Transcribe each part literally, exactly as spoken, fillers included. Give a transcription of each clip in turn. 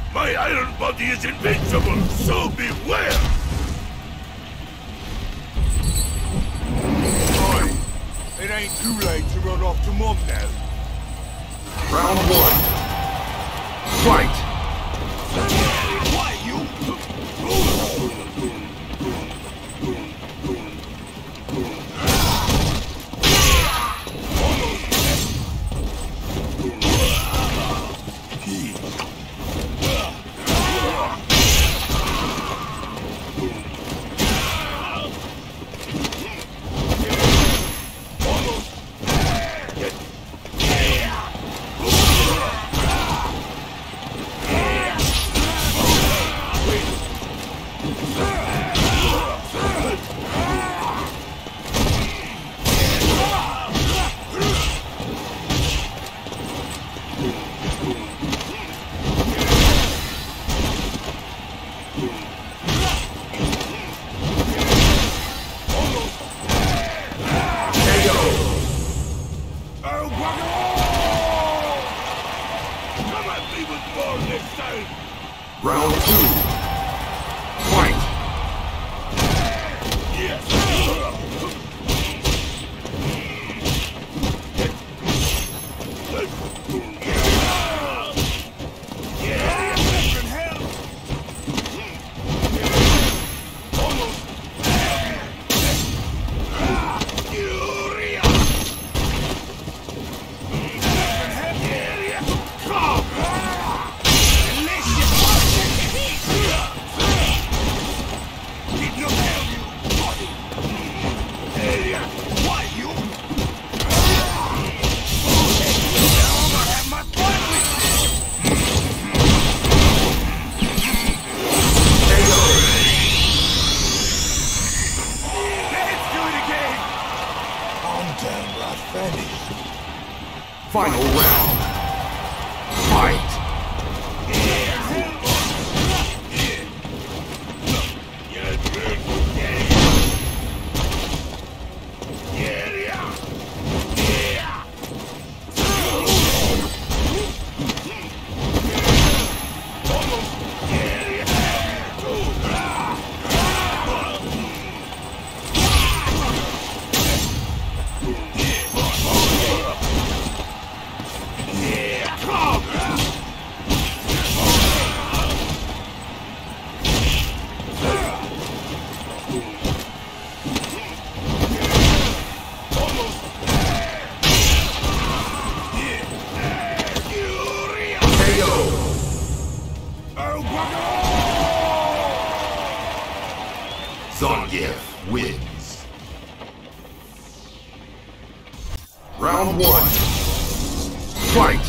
My iron body is invincible, so beware! Boy, it ain't too late to run off to Mum now. Round one. Fight! Why, you? Round two. Fight! Final round. Fight! Zangief wins. Round one. Fight!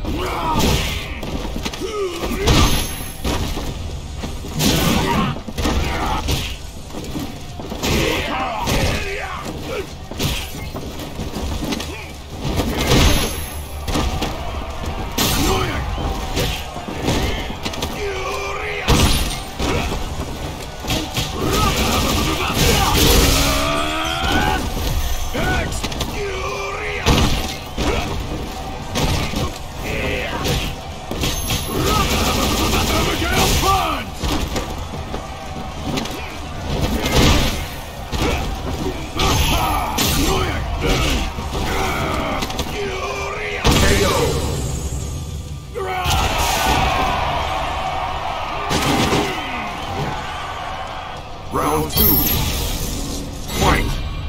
Round two. Fight!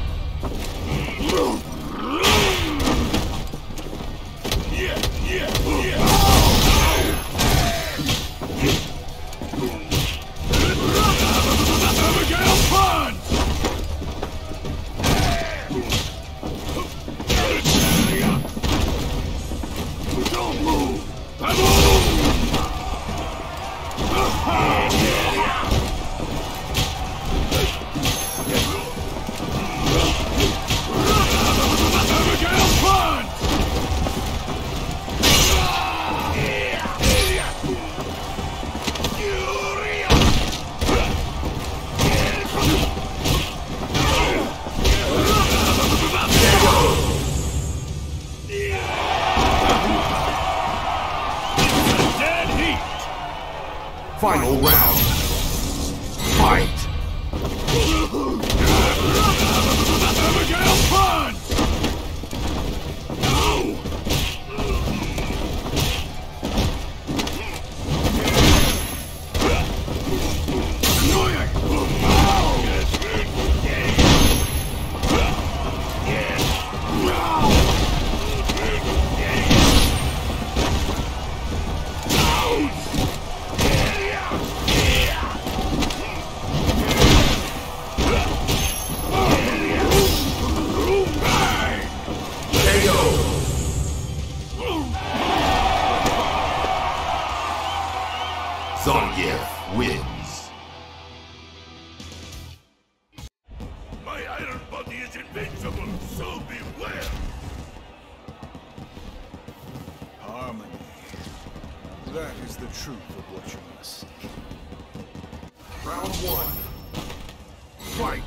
Don't move! I'm Final round. Fight! Abigail Pond! No! Zangief wins. My iron body is invincible, so beware! Harmony. That is the truth of what you must seek. Round one. Fight!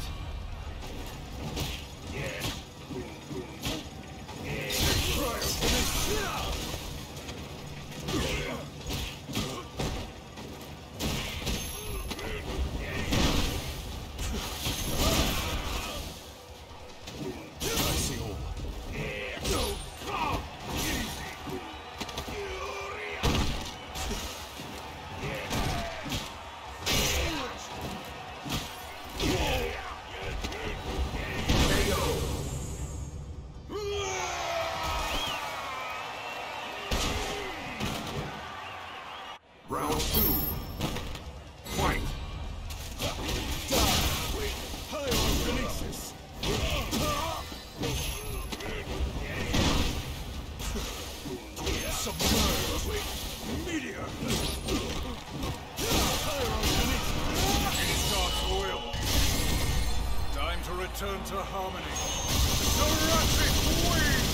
Round two. Fight! Meteor! Starts oil. Time to return to harmony. Jurassic Wing!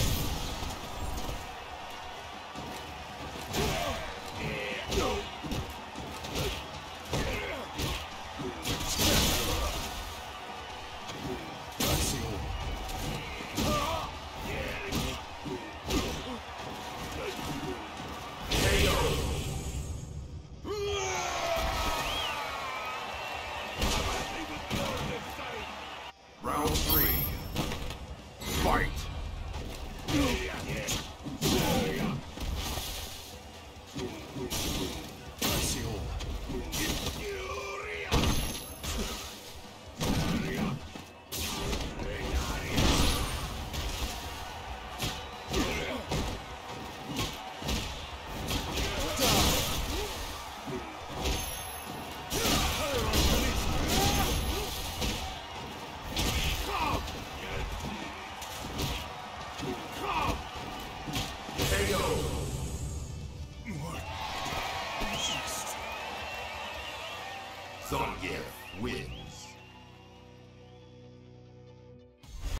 Round three. Fight! Zangief wins.